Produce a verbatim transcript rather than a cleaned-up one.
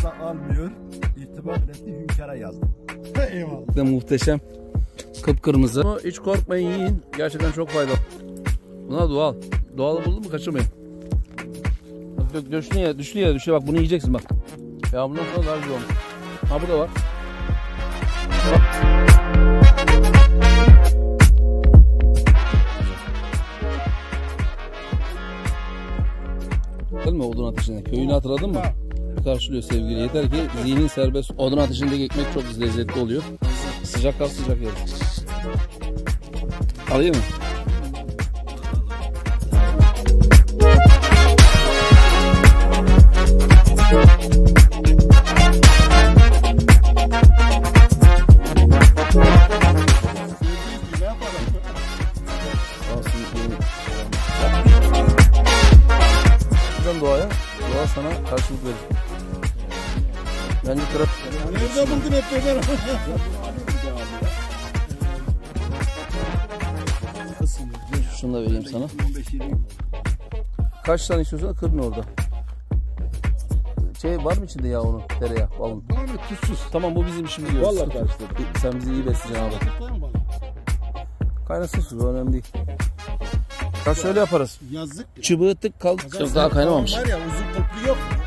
arasa almıyor. İrtibat etti, hünkâra yazdım. Eyvallah. Muhteşem. Kıpkırmızı. Hiç korkmayın, yiyin. Gerçekten çok faydalı. Bunlar doğal. Doğalı buldun mu kaçırmayın. Bak dök, düştü ya, düştü ya, düştü. Bak bunu yiyeceksin bak. Ya bundan sonra daha güzel olmuş. Ha burada var. Değil mi odun ateşinde? Köyünü hatırladın mı? Karşılıyor sevgili. Yeter ki zihnin serbest. Odun ateşindeki ekmek çok lezzetli oluyor. Sıcak kal sıcak yer. Alayım mı? Doğaya, doğa sana karşılık verir. Bence kırıp... Nerede buldun hep beden? Şunu da vereyim sana. Kaç tane istiyorsan kırın orada. Şey var mı içinde ya onun? Tereyağı, balın. Var mı tuzsuz? Tamam bu bizim işimizi görürsün. Vallahi karıştırdım. Sen bizi iyi besleyeceksin abi. Kaynasın su, önemli değil. Kaç şöyle yaparız. Yazık. Çıbığı tık kaldı. Çok daha kaynamamış. Var ya uzun koplu yok.